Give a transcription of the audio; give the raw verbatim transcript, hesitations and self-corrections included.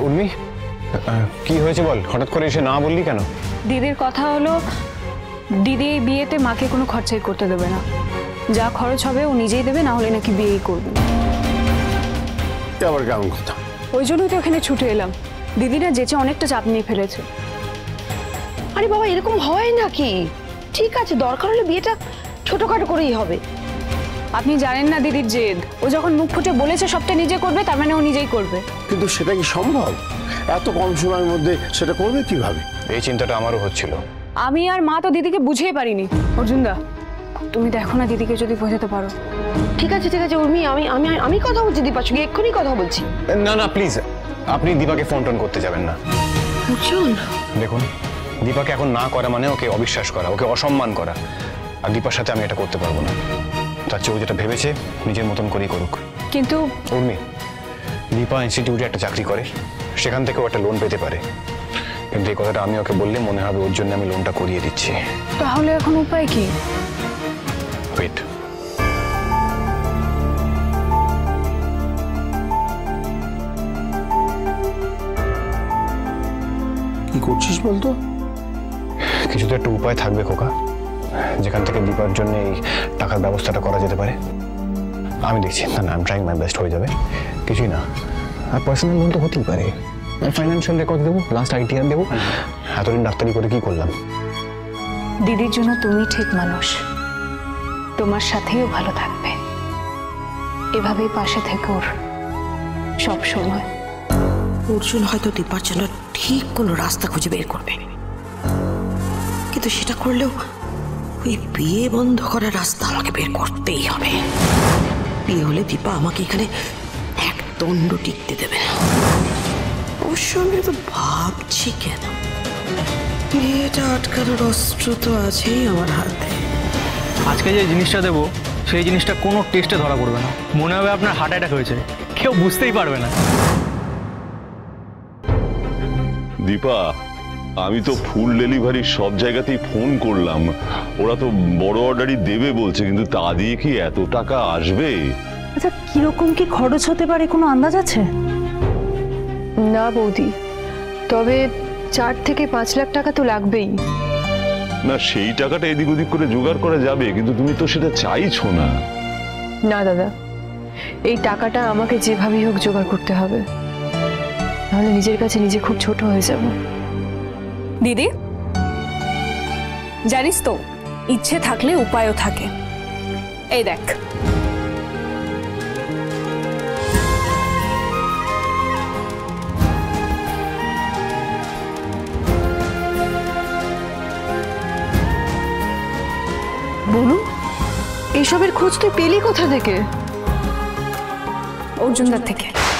উর্মি, কি হয়েছে বল, হঠাৎ করে এসে না বললি কেন? দিদির কথা হলো দিদি এই বিয়েতে মাকে কোনো খরচাই করতে দেবে না, যা খরচ হবে ও নিজেই দেবে, না হলে নাকি বিয়েই করবে। আবার কেমন কথা? ওই জন্যই তো এখানে ছুটে এলাম, দিদিরা যেচে অনেকটা চাপ নিয়ে ফেলেছে। আরে বাবা, এরকম হয় নাকি? ঠিক আছে, দরকার হলে বিয়েটা ছোটখাটো করেই হবে। আপনি জানেন না দিদির জেদ, ও যখন মুখ ফুটে বলেছে সবটা নিজে করবে, তার মানে ও নিজেই করবে। কিন্তু সেটা কি সম্ভব? এত কম সময়ের মধ্যে সেটা করবে কিভাবে? এই চিন্তাটা আমারও হচ্ছিল। আমি আর মা তো দিদিকে বুঝিয়ে পারিনি। অর্জুনদা, তুমি দেখো না দিদিকে যদি বোঝাতে পারো। ঠিক আছে ঠিক আছে উর্মি, আমি আমি আমি কথা বলছি দীপার সঙ্গে, এক্ষুনি কথা বলছি। না না প্লিজ, আপনি দীপাকে ফোন টোন করতে যাবেন না। অর্জুন, দেখুন, দীপাকে এখন না করা মানে ওকে অবিশ্বাস করা, ওকে অসম্মান করা। আর দীপার সাথে আমি এটা করতে পারবো না। তার চেয়ে ও যেটা ভেবেছে নিজের মতন করেই করুক। কিন্তু উর্মি, দীপা ইনস্টিটিউটে একটা চাকরি করে, সেখান থেকেও একটা লোন পেতে পারে। কিন্তু এই কথাটা আমি ওকে বললে মনে হবে ওর জন্য আমি লোনটা করিয়ে দিচ্ছি। তাহলে এখন উপায় কি? ওয়েট, কি করছিস বলতো? কিছু তো একটা উপায় থাকবে খোকা, যেখান থেকে দীপার জন্য এই টাকার ব্যবস্থাটা করা যেতে পারে। আমি দেখছি, না না, I am trying my best, হয়ে যাবে, কিছুই না। আর পার্সোনাল লোন তো হতেই পারে, ফাইন্যান্সিয়াল রেকর্ড দেবো, লাস্ট আইটিআর দেবো। এতদিন ডাক্তারি করে কি করলাম? দিদির জন্য তুমি ঠিক মানুষ, তোমার সাথেও ভালো থাকবে, এভাবেই পাশে থেকে ওর সব সময়। অর্জুন হয়তো দীপার জন্য ঠিক কোনো রাস্তা খুঁজে বের করবে, কিন্তু সেটা করলেও ওই বিয়ে বন্ধ করার রাস্তা আমাকে বের করতেই হবে। বিয়ে হলে দীপা আমাকে এখানে এক দণ্ড টিকতে দেবে না। অবশ্য আমি তো ভাবছি কেন, বিয়েটা আটকানোর অস্ত্র তো আছেই আমার হাতে। আজকে যে জিনিসটা দেবো সেই জিনিসটা কোনো টেস্টে ধরা পড়বে না, মনে হবে আপনার হার্ট অ্যাটাক হয়েছে, কেউ বুঝতেই পারবে না। দীপা, আমি তো ফুল ডেলিভারি সব জায়গাতেই ফোন করলাম, ওরা তো বড় অর্ডারই দেবে বলছে, কিন্তু তা দিয়ে কি এত টাকা আসবে? আচ্ছা, কিরকম কি খরচ হতে পারে কোনো আন্দাজ আছে? না বৌদি, তবে চার থেকে পাঁচ লাখ টাকা তো লাগবেই। না, সেই টাকাটা এদিক ওদিক করে জোগাড় করা যাবে, কিন্তু তুমি তো সেটা চাইছো না। না দাদা, এই টাকাটা আমাকে যেভাবেই হোক জোগাড় করতে হবে, নাহলে নিজের কাছে নিজে খুব ছোট হয়ে যাব। দিদি, জানিস তো, ইচ্ছে থাকলে উপায়ও থাকে। এই দেখ, বলুন, এইসবের খোঁজ তুই পেলি কোথা থেকে? অর্জুনদার থেকে।